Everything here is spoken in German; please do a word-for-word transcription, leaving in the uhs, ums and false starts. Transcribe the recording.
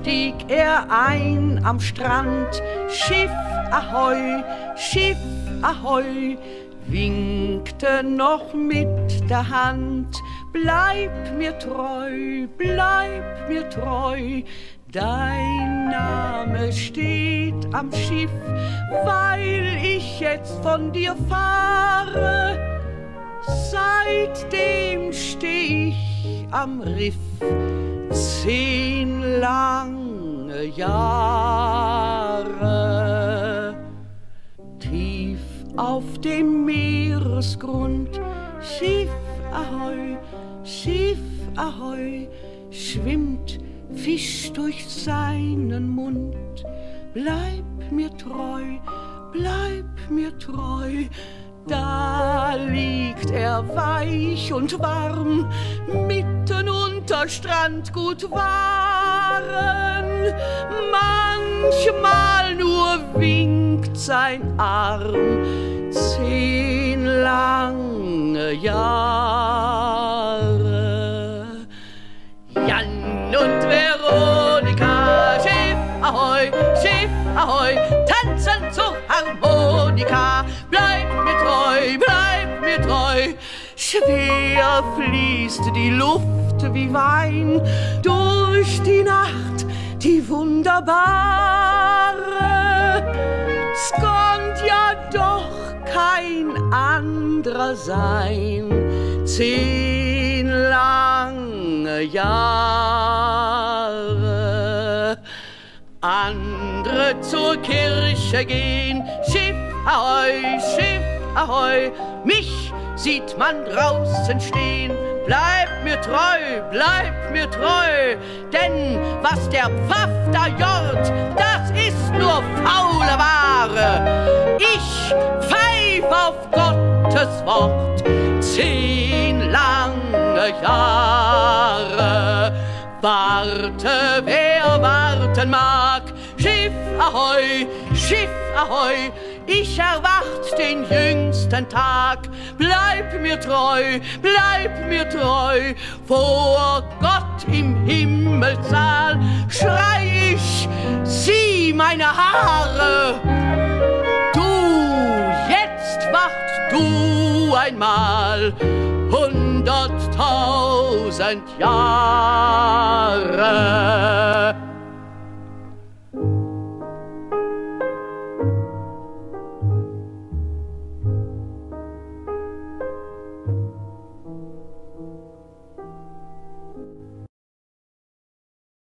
stieg er ein am Strand. Schiff ahoi, Schiff ahoi, winkte noch mit der Hand. Bleib mir treu, bleib mir treu, dein Name steht am Schiff, weil ich jetzt von dir fahre. Seitdem steh ich am Riff, zehn lange Jahre. Tief auf dem Meeresgrund, Schiff ahoi, Schiff ahoi, schwimmt Fisch durch seinen Mund. Bleib mir treu, bleib mir treu, da liegt er weich und warm, mitten unter Strandgut Waren. Manchmal nur winkt sein Arm, zehn lange Jahre. Jan und Veronika, Schiff ahoi, Schiff ahoi, tanzen zur Harmonika. Bleib mir treu, bleib mir treu, schwer fließt die Luft wie Wein durch die Nacht, die wunderbare. Es konnt ja doch kein anderer sein, zehn lange Jahre. Andere zur Kirche gehen, Schiff ahoi, Schiff ahoi, mich sieht man draußen stehen. Bleib mir treu, bleib mir treu, denn was der Pfaff da jort, das ist nur faule Ware. Ich pfeif auf Gottes Wort, zehn lange Jahre. Warte, wer warten mag, Schiff ahoi, Schiff ahoi, ich erwart den jüngsten Tag. Bleib mir treu, bleib mir treu, vor Gott im Himmelssaal schrei ich, sieh meine Haare. Du, jetzt wacht du einmal hunderttausend Jahre.